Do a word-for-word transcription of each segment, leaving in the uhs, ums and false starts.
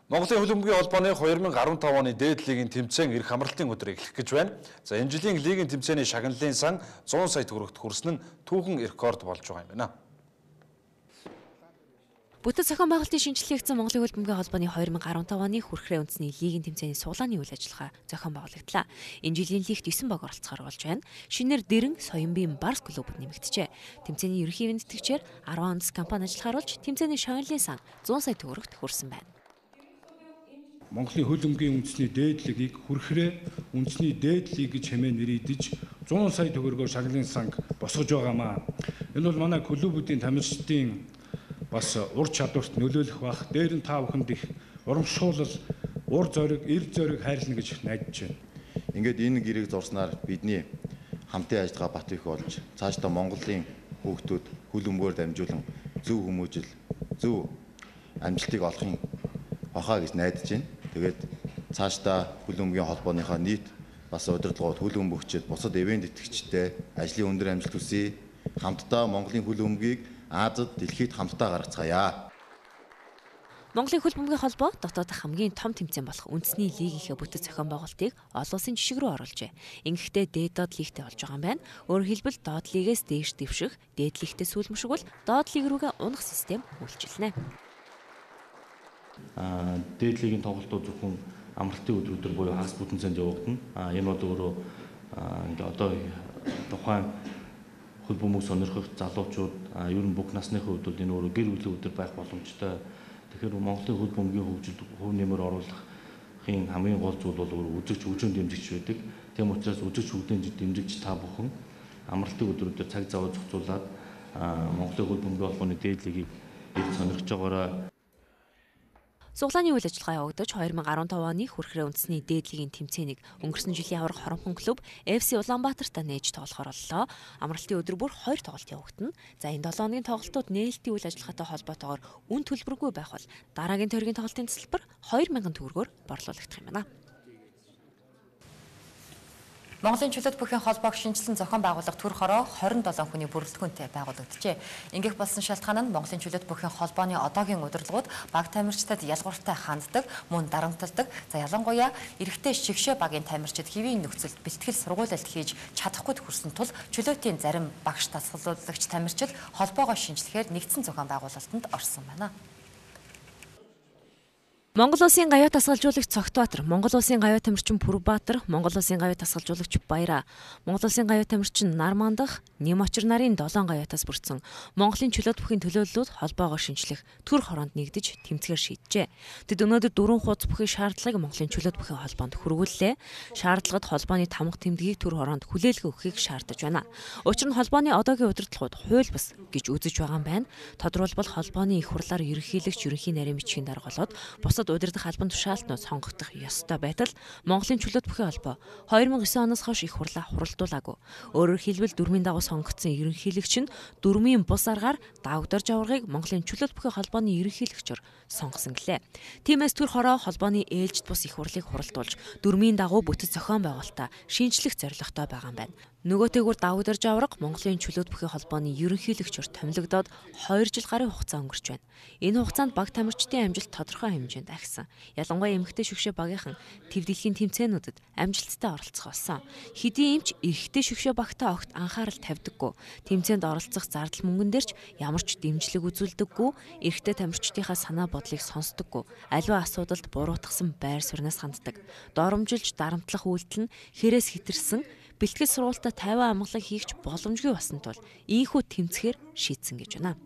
Монголын хөлбөмбөгийн холбооны two thousand fifteen оны дээд лигийн тэмцээн эрх амралтын өдөр эхлэх гэж байна. За энэ жилийн лигийн тэмцээний шагналын сан one hundred сая төгрөгт хүрсэн нь түүхэн рекорд болж байгаа юм байна. Бүтэц зохион байгуулалтын шинжилгээ хийсэн Монголын хөлбөмбөгийн холбооны two thousand fifteen оны хүрхрээ үндэсний лигийн тэмцээний суглааны үйл ажиллагаа зохион байгуулагдлаа. Энэ жилийн лигт nine баг оролцохоор болж байна. Шинээр Дэрэн, Соёмбийн Барс клубуд нэмэгдэжээ. Тэмцээний ерөнхий виндэтгчээр ten оноц компани ажиллахаар болж тэмцээний шагналын сан one hundred сая төгрөгт хүрсэн байна. Монголын хөлбөмбөгийн үндэсний дээд лигийг хүрхрээ үндэсний дээд лиг гэж хэмээн нэрийдэж one hundred сая төгрөгөөр шагналын санг босгож байгаамаа. Энэ бол манай клубүүдийн тамирчдын бас ур чадварт нөлөөлөх бах, дээр нь та бүхэнд их урамшуулал, ур зориг, эр зориг хайрлна гэж найдаж байна. Ингээд энэ гэрийг зурснаар бидний хамтын ажиллагаа бат их болж цаашдаа Монголын хүүхдүүд хөлбөмбөөр дамжуулан зөв хүмүүжил, зөв амжилтыг олохын бахаа гэж найдаж байна. Тэгээд цаашдаа хөлбөмбөгийн холбооныхоо нийт бас удирдлагууд хөлбөмбөгчд, бусад ивент итгэгчтэй ажлын өндөр амжилт хүсье. Хамтдаа Монголын хөлбөмбөгийг Азад дэлхийд хамтдаа гаргацгаая. Монголын хөлбөмбөгийн холбоо дотоодох хамгийн том тэмцээн болох үндэсний лигийнхээ бүтэц зохион байгуулалтыг олон улсын жишг рүү оруулжээ. Ингэхдээ дээд доод лигтэй болж байгаа юм байна. Өөрөөр хэлбэл доод лигээс дээш дэвших, дээд лигтээ сүүлмшиг бол доод лиг рүүгээ унах систем үйлчилнэ. Аа дээд лигийн тоглолтууд зөвхөн амралтын өдрүүдөр буюу хагас бүтэнцэнд явагдана. Аа энэ бол өөрөө ингээ одоо тухайн хөлбөмбөг сонирхох залуучууд ер нь бүх насныхын хувьд энэ өөрөө гэр бүлийн өдөр байх боломжтой. Тэгэхээр Монголын хөлбөмбөгийн хөгжилд хөв нэмэр оруулахын хамгийн гол зүйл бол өөрөө үзэгч хөгжим дэмжигч байдаг. Тийм учраас үзэгч хөгжим дэмжигч та бүхэн амралтын өдрүүдөр цаг зав зохицуулаад Монголын хөлбөмбөгийн холбооны дээд лигийг ирж сонирхож байгаарай. Суглааны үйл ажиллагаа явагдаж two thousand fifteen оны хүрхрээ үндэсний дээд лигийн тэмцээнийг өнгөрсөн жилийн аврах хоромхон клуб эф си Улаанбаатартай нээж тоглохоор боллоо. Амралтын өдөр бүр хоёр тоглолт явагдана. За энэ seven хоногийн тоглолтууд нээлтийн үйл ажиллагаатай холбоотойгоор үн төлбөргүй байх бол дараагийн тойргийн тоглолтын тасалбар two thousand төгрөгөөр борлуулагдах юм байна. Монголын чөлөөт бүхийн холбоог шинжилсэн зохион байгуулах төр хороо twenty-seven хүний бүрэлдэхүүнтэй байгуулагджээ. Ингэх болсон шалтгаан нь Монголын чөлөөт бүхийн холбооны одоогийн удирдлагууд баг тамирчдад ялгууртай ханддаг, мөн дарамталдаг. За ялангуяа эрэгтэй шигшээ багийн тамирчид хэвийн нөхцөлд бэлтгэл сургуулилт хийж чадахгүй хүрсэн тул чөлөөтийн зарим багш тасгалуулагч тамирчид холбоогоо шинжлэхээр нэгдсэн зохион байгуулалтанд орсон байна. Монгол Улсын гавьяа тасгалжуулагч Цогтбаатар, Монгол Улсын гавьяа тамирчин Пүрбаатар, Монгол Улсын гавьяа тасгалжуулагч Баяра, Монгол Улсын гавьяа тамирчин Нармандах, Нэм очир нарын seven гавьяатаас бүрдсэн Монголын чөлөөт бүхийн төлөөллүүд холбоогоо шинжлэх төр хороонд нэгдэж тэмцэхээр шийджээ. Тэд өнөөдөр дөрвөн хуудас бүхий шаардлагыг Монголын чөлөөт бүхийн холбоонд хүргүүллээ. Шаардлагад холбооны тамга тэмдгийг төр хороонд хүлээлгэ өгөхийг шаардаж байна. Учир нь холбооны одоогийн удирдлагууд хууль бус гэж үзэж байгаа юм байна. Тодорхойлбол холбооны их хурлаар ерөнхийлөгч ерөнхий нарийн бичгийн даргалууд бусад удирдах албан тушаалтнууд сонгогдох ёстой байтал Монголын чөлөөт бүхийн холбоо two thousand nine оноос хойш их хурлаа хуралдуулаагүй. Өөрөөр хэлбэл дөрмийн дагуу сонгогдсон ерөнхийлөгч нь дөрмийн бус аргаар давгдорж аваргыг Монголын чөлөөт бүхийн холбооны ерөнхийлөгчөөр сонгосон гэлээ. Тиймээс төр хороо холбооны ээлжид бус их хурлыг хуралдуулж дөрмийн дагуу бүтэц зохион байгуулалтаа шинжлэх зорилготой байгаа юм байна. Нөгөөтэйгүр давгдорж аварга Монголын чөлөөт бүхийн холбооны ерөнхийлөгчөөр томилогдоод two жил гарын хугацаа өнгөрч байна. Энэ хугацаанд баг тамирчдын амжилт тодорхой хэмжээнд агсан. Ялангуяа эмэгтэй шигшээ багийнхан төв дэлхийн тэмцээнүүдэд амжилттай оролцох болсон. Хэдийн эмч эрэгтэй шигшээ багтаа огт анхаарал тавьдаггүй. Тэмцээнд оролцох зардал мөнгөн дээрч ямар ч дэмжлэг үзүүлдэггүй. Эрэгтэй тамирчдынхаа санаа бодлыг сонсдоггүй. Аливаа асуудалд буруутгасан байр сууриас ханддаг. Доромжилж дарамтлах үйлдэл нь хэрээс хэтэрсэн бэлтгэл сургуультай тайван амгалан хийгч боломжгүй басан тул ийхүү тэмцэхээр шийдсэн гэж байна.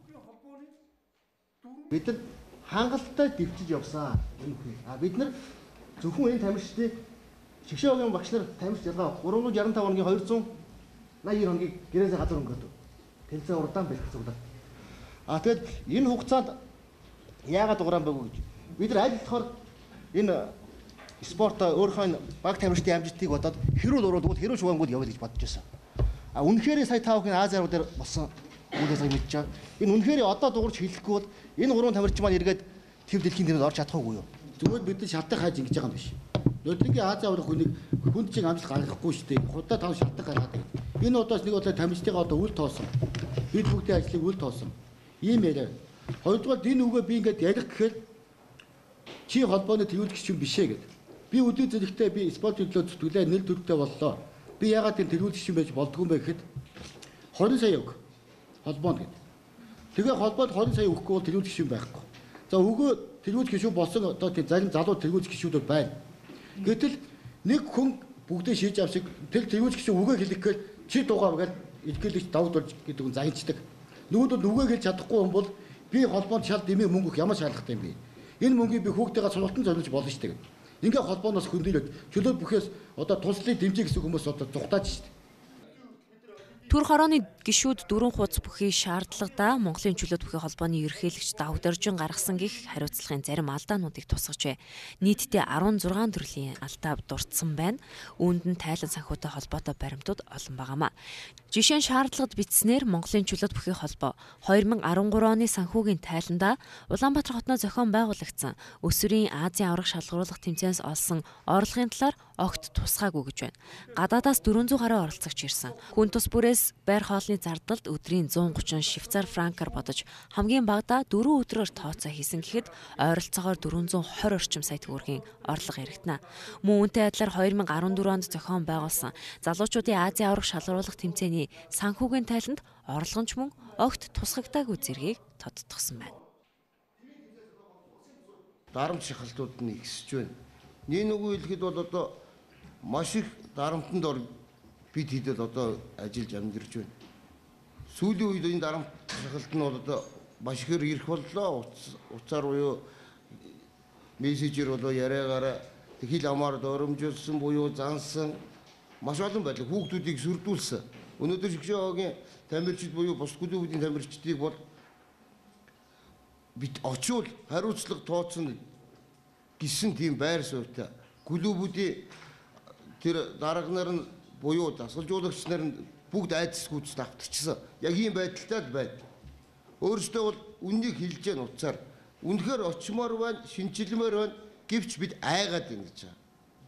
Бид нар хангалттай дэвчиж явсан. А бид нар зөвхөн энэ тамирчдын шигшээ багийн багш нар тамирч ялгаа three sixty-five хоногийн two ninety хоногийг гэрээсээ гадуур өнгөрдөв. Тэнцээ урдаан бэлтгэл суглаад. А тэгэд энэ хугацаанд яагаад дуграан байгуу гэж бид нар аль болохоор энэ спорт өөрийнхөө баг тамирчдын амжилтыг бодоод хэрүүл урууд хэрүүл шугангууд явуул гэж бодож байсан. А үнэхээр сая та бүхэн Ази арга дээр болсон үйл ажиллагааг мэдж байгаа. Энэ үнэхээр одоо дуурч хэлэхгүй бол энэ гурван тамирч маань эргээд төв дэлхийн тэмцээнд орж чадахгүй юу? Зүгээр бид нар шалтгаан хайж ингэж байгаа юм биш. Нөлөөгийн Ази аврах хүнийг хүнд чиг амжилт гаргахгүй шүү дээ. Худаа тав шалтгаан гаргаад байна. Энэ удаас нэг удаа тамирчдыгаа одоо үл тоосон. Бид бүгдийн ажлыг үл тоосон. Ийм яриа. Хоёрдугаар энэ үгээ би ингэж ярих гэхээр чи холбооны тэргүүлэгч юм бишээ гэдэг. Би өдөө зэрэгтэй би спортын төлөө зүтгэлээ нэл төрөлтэй боллоо. Би яагаад тийм тэргүүлэгч юм байж болдгоо юм бэ гэхэд двадцать сая өг холбоонд гэдэг. Тэгээ холбоод двадцать сая өгөхгүй бол тэргүүлэгч юм байхгүй. За өгөө тэргүүлэгч гişүү болсон одоо тийм зарим залуу тэргүүлэгч гişүүдүүд байна. Гэтэл нэг хүн бүгдээ шийдэж авсыг тэр тэргүүлэгч гişүү өгөө хэлэхээр чи дуугаа гэж илгээлэгч давд болж гэдэг нь загинчдаг. Нөгөөдөө нүгээ хэлж чадахгүй юм бол би холбоонд шал дэмий мөнгө өгөх ямар шаардлагатай юм бэ? Энэ мөнгийг би хүүхдтэйгээ сургалтын зориулж болно шүү дээ. Ингээ холбооноос хөндөлөд чөлөө бүхээс одоо туслалыг дэмжих гэсэн хүмүүс одоо зүхтааж шүү дээ. Түр хорооны гишүүд дөрвөн хуудас бүхий шаардлагадаа Монголын чөлөөт бүхий холбооны ерөнхийлөгч Давдоржин гаргасан гих хариуцлагын зарим алдаануудыг тусгажээ. Нийтдээ арван зургаан төрлийн алдаа дурдсан байна. Үүнд нь тайлан санхүүтэй холбоотой баримтууд олон байгаамаа. Жишээ нь шаардлагад бичснээр Монголын чөлөөт бүхий холбоо две тысячи десять оны санхүүгийн тайландаа Улаанбаатар хотноо зохион байгуулагдсан өсвөрийн Азийн аврах шалгаруулах тэмцээнээс олсон орлогын талаар огт тусгаагүй гэж байна. Гадаадаас дөрвөн зуун гаруй оролцогч ирсэн. Хүн тус бүрээс байр хоолны зардалд өдрийн one thirty швейцар франкаар бодож хамгийн багадаа дөрвөн өдрөөр тооцоо хийсэн гэхэд ойролцоогоор four hundred twenty орчим сая төгрөгийн орлого яригдана. Мөн үүнтэй адилаар two thousand fourteen онд зохион байгуулсан залуучуудын Азийн аврах шалгаруулах тэмцээний санхүүгийн тайланд орлогонч мөн огт тусгагдаагүй зэргийг тодтогсон байна. Дарамт шахалтууд нь ихсэж байна. Нэг нүгөө хэлэхэд бол одоо маш их дарамтанд ор бид хэдэл одоо ажиллаж амьдарч байна. Сүүлийн үед энэ дарамт шахалт нь бол одоо маш ихээр ирэх боллоо. Уцаар буюу мессежээр болоо яриагаараа хил амаар доромжуулсан буюу зансан маш олон байдлаар хүүхдүүдийг сүрдүүлсэн. Өнөөдөр шгшөөгийн тамирчид буюу бус клубүүдийн тамирчдыг бол бид очивол хариуцлага тооцно гэсэн тийм байр суурьтай клубүүдийн тэр дарганаар нь буюу дасгалжуулагч нар нь бүгд айдасгүйцэд автчихсан. Яг ийм байдалтай байна. Өөрөөсөө бол үннийг хэлж яан утсаар үнэхээр очимоор байна, шинжилмээр байна гэвч бид айгаад байна гэж байгаа.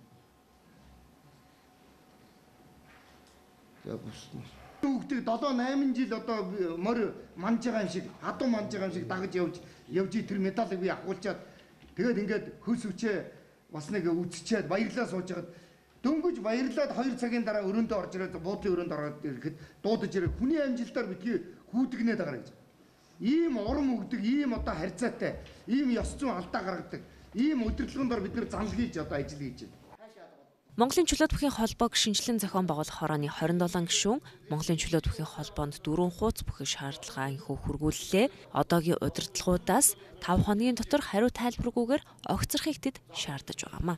Яг үснэ. Хүүхдийг seven eight жил одоо морь манж байгаа юм шиг, хадуу манж байгаа юм шиг дагаж явж явж тэр медалыг би авахулчаад тэгээд ингээд хөлс үчээ бас нэг үдчихэд баярлаа сууж хагаад дөнгөж баярлаад two цагийн дараа өрөөндөө орж ирээд буудлын өрөөнд ороод ирэхэд дуудаж ирээ хүний амжилтаар битгий хүүдгнээд байгаа гэж. Ийм урам өгдөг, ийм одоо харьцаатай, ийм ёс зүйн алдаа гаргадаг, ийм удирдлагын дор бид нэр занл хийж одоо ажил хийж байна. Монголын чөлөөт бүхий холбоог шинжилэн зохион байгуулах хорооны twenty-seven гишүүн Монголын чөлөөт бүхий холбоонд дөрвөн хуудас бүхий шаардлагаа инхүү хүргүүллээ. Одоогийн удирдлагуудаас five хоногийн дотор хариу тайлбаргүйгээр огцрохыг тэд шаардаж байгаамаа.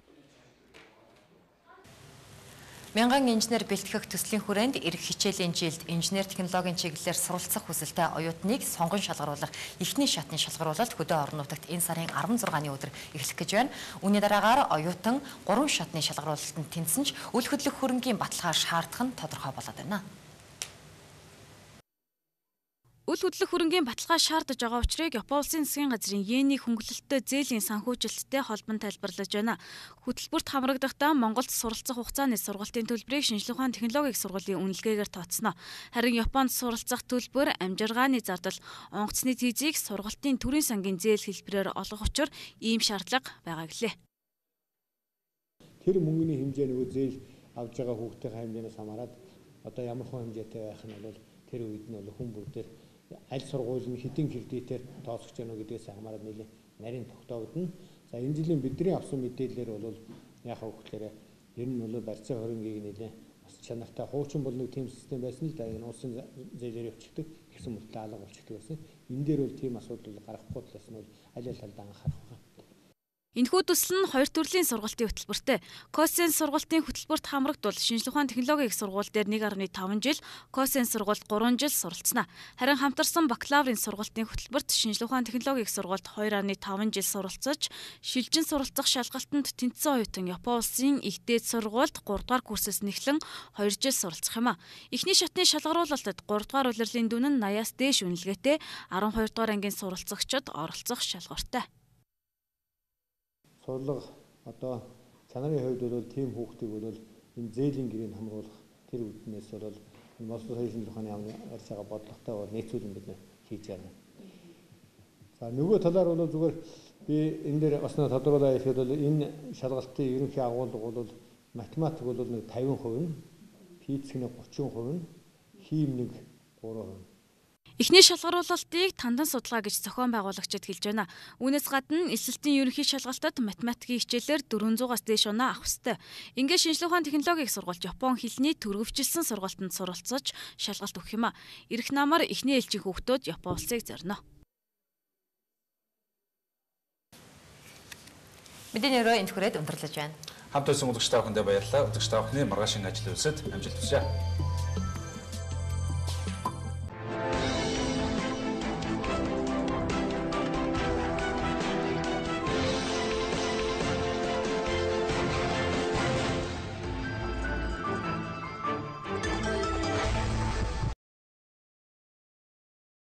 Мянган инженер бэлтгэх төслийн хүрээнд ирэх хичээлийн жилд инженер технологийн чиглэлээр суралцах хүсэлтэй оюутныг сонгон шалгаруулах эхний шатны шалгаруулалт хөдөө орон нутагт энэ сарын sixteen-ны өдөр эхлэх гэж байна. Үүний дараагаар оюутан three шатны шалгаруулалтанд тэнцсэн ч үл хөдлөх хөрөнгийн баталгаар шаардах нь тодорхой болоод байна. Үл хөдлөх хөрөнгийн баталгаа шаардаж байгаа учраас Япон улсын засгийн газрын йений хөнгөлөлттэй зээлийн санхүүжилттэй холбон тайлбарлаж байна. Хөтөлбөрт хамрагдахдаа Монголд суралцах хугацааны сургалтын төлбөрийг шинжлэх ухааны технологийн сургуулийн үнэлгээгээр тооцно. Харин Японд суралцах төлбөр амжиргааны зардал, онгоцны тийзийг сургалтын төрийн сангийн зээл хэлбэрээр олгох учраа ийм шаардлага байгаа гэлээ. Тэр мөнгөний хэмжээ нөгөө зээл авж байгаа хүүхдийн хэмжээс хамаарат одоо ямар хүн хэмжээтэй байх нь бол тэр үед нь бол хүн бүгдээр аль сургууль нь хэдийн кредитээр тооцох гэж байна гэдгээс хамаарат нэлээд нарийн тогтоогдно. За энэ жилийн бидний авсан мэдээлэлээр бол яг хөвгөлөөр ер нь бол барьцаа хөрөнгийг нэлээд бас чанартай хуучин бол нэг тийм систем байсан л да. Энэ улсын зээлээр явчихдаг гэсэн мөртлөө алга болчихдаг байсан. Энэ дээр бол тийм асуудал гарахгүй талаас нь бол аль аль талдаа анхаарах байна. Энэхүү төсөл нь хоёр төрлийн сургалтын хөтөлбөртэй. Косен сургалтын хөтөлбөрт хамрагдвал шинжлэх ухааны технологийн сургууль дээр one point five жил, Косен сургуульд three жил суралцна. Харин хамтарсан бакалаврын сургалтын хөтөлбөрт шинжлэх ухааны технологийн сургуульд two point five жил суралцаж, шилжин суралцах шалгалтанд тэнцсэн оюутан Япон улсын их дээд сургуульд three дугаар курсээс нэхлэн two жил суралцах юм а. Эхний шатны шалгаруулалтад three дугаар улирлын дүн нь eighty-аас дээш үнэлгээтэй twelve дугаар ангийн суралцагчид оролцох шалгууртай. Сурлага одоо чанарын хувьд бол тийм хүүхдийг бол энэ зээлийн гэрээнд хамруулах тэр үүднээс бол Москва хэлний ухааны амны ярьж байгаа бодлоготой бол нийцүүлэн бид хийж байна. За нөгөө талаар бол зүгээр би энэ дээр бас нэг тодруулаа хэлэхэд бол энэ шалгалтын ерөнхий агуулга бол математик бол нэг тавин хувь нь, физик нэг гучин хувь нь, хим нэг гурван хувь. Эхний шалгаруулалтыг тандан судалгаа гэж зохион байгуулагчид хэлж байна. Үүнээс гадна эсэлтийн ерөнхий шалгалтад математикийн хичээлээр дөрвөнзуугаас дээш оноо авах ёстой. Ингээд шинжлэх ухааны технологийн сургууль Япон хэлний төрөвчлсөн сургалтанд суралцаж шалгалт өгөх юм а. Ирэх намаар эхний ээлжийн хүүхдүүд Япон улсыг зорино. Мэдээний өрөө энд хүрээд өндөрлөж байна. Хамт байсан үзэгч та бүхэндээ баярлалаа. Үзэгч та бүхний маргаашийн ажил үйлсэд амжилт хүсье.